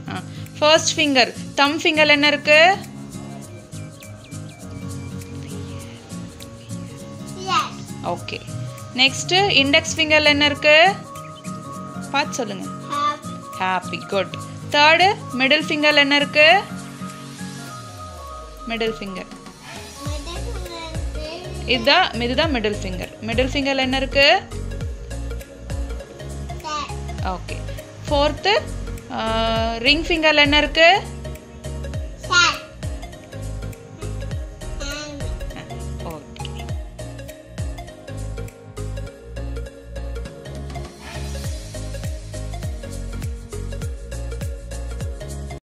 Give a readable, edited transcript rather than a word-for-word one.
First finger தம் finger என்ன இருக்கு? Okay. Next index ஃபிங்கர்ல என்ன இருக்கு? பார்த்து சொல்லுங்க. ஹாப்பி. குட். தேர்ட் மிடில் ஃபிங்கர்ல என்ன இருக்கு? மிடில் ஃபிங்கர் இதுதான் மிடில் ஃபிங்கர். மிடில் ஃபிங்கர்ல என்ன இருக்கு? ஓகே. ஃபோர்த் ரிங் ஃபிங்கர்ல என்ன இருக்கு?